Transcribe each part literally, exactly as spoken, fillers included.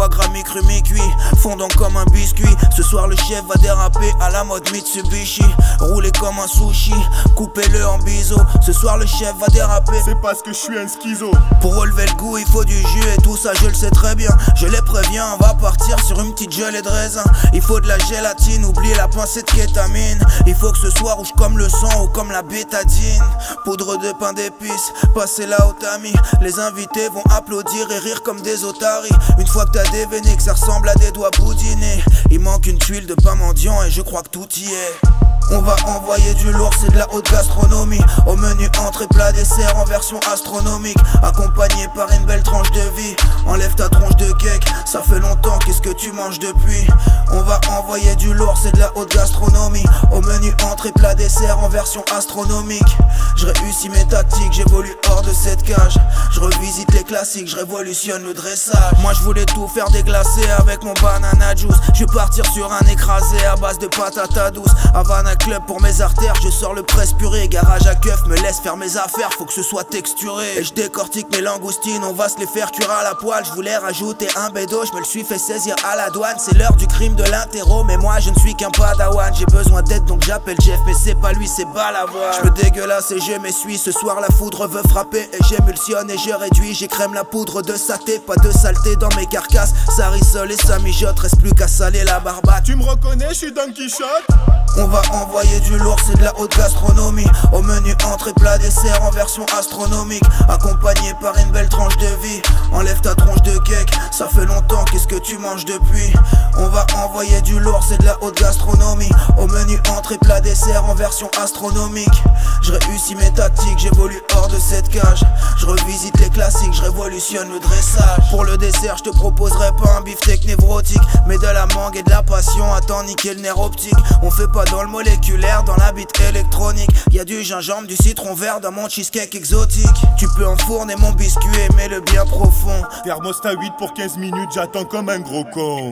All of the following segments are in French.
foie gras mi-cru mi-cuit, fondant comme un biscuit. Ce soir le chef va déraper à la mode Mitsubishi, rouler comme un sushi, coupez-le en biseau. Ce soir le chef va déraper, c'est parce que je suis un schizo. Pour relever le goût il faut du jus et tout ça je le sais très bien. Je les préviens, on va partir sur une petite gelée de raisin. Il faut de la gélatine, oubliez la pincée de kétamine. Il faut que ce soit rouge comme le sang ou comme la bétadine. Poudre de pain d'épices, passez là au tamis. Les invités vont applaudir et rire comme des otaries. Une fois que t'as déveiné que ça ressemble à des doigts boudinés, il manque une tuile de pain mendiant et je crois que tout y est. On va envoyer du lourd, c'est de la haute gastronomie. Au menu entrée, plat, dessert en version astronomique, accompagné par une belle tranche de vie. Enlève ta tronche de cake, ça fait longtemps, qu'est-ce que tu manges depuis? On va envoyer du lourd, c'est de la haute gastronomie. Au menu entrée, plat, dessert en version astronomique. Je réussis mes tactiques, j'évolue hors de cette cage. Je revisite les classiques, je révolutionne le dressage. Moi je voulais tout faire déglacer avec mon banana juice. Je vais partir sur un écrasé à base de patata douce. Havana Club pour mes artères, je sors le presse purée. Garage à keuf, me laisse faire mes affaires, faut que ce soit texturé. Et je décortique mes langoustines, on va se les faire cuire à la poêle. Je voulais rajouter un bédo, je me le suis fait saisir à la douane. C'est l'heure du crime de l'interro, mais moi je ne suis qu'un padawan. J'ai besoin d'aide donc j'appelle Jeff, mais c'est pas lui, c'est Balavoine. Je me dégueulasse et je m'essuie, ce soir la foudre veut frapper. Et j'émulsionne et je réduis, j'écrème la poudre de saté. Pas de saleté dans mes carcasses, ça rissole et ça mijote. Reste plus qu'à saler la barbate. Tu me reconnais, je suis Don Quichotte. On va envoyer du lourd, c'est de la haute gastronomie. Au menu entrée, plat, dessert en version astronomique, accompagné par une belle tranche de vie. Enlève ta tronche de cake, ça fait longtemps, qu'est-ce que tu manges depuis? On va envoyer du lourd, c'est de la haute gastronomie. Au menu entrée, plat, dessert en version astronomique. Je réussis mes tactiques, j'évolue hors de cette cage. Je revisite les classiques, je révolutionne le dressage. Pour le dessert, je te proposerai pas un beefsteak névrotique, mais de la mangue et de la passion, attends niquer le nerf optique. On fait pas dans le moléculaire, dans la bite électronique. Y'a du gingembre, du citron vert dans mon cheesecake exotique. Tu peux enfourner mon biscuit, mais le bien profond. Thermostat huit pour quinze minutes, j'attends comme un gros con.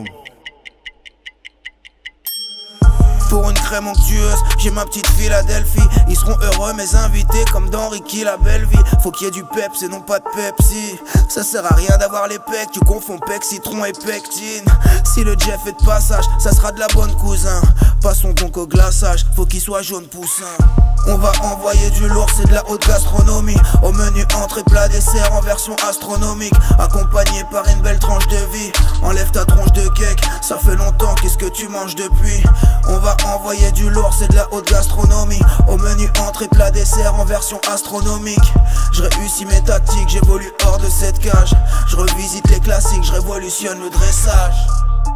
Pour une crème onctueuse, j'ai ma petite Philadelphie. Ils seront heureux mes invités comme dans Ricky la belle vie. Faut qu'il y ait du peps et non pas de Pepsi. Ça sert à rien d'avoir les pecs, tu confonds pec, citron et pectine. Si le Jeff est de passage, ça sera de la bonne cousin. Passons donc au glaçage, faut qu'il soit jaune poussin. On va envoyer du lourd, c'est de la haute gastronomie. Au menu entrée, plat, dessert en version astronomique, accompagné par une belle tranche de vie. Enlève ta tronche de cake, ça fait longtemps, qu'est-ce que tu manges depuis? On va envoyer du lourd, c'est de la haute gastronomie. Au menu entrée, plat, dessert en version astronomique. Je réussis mes tactiques, j'évolue hors de cette cage. Je revisite les classiques, je révolutionne le dressage.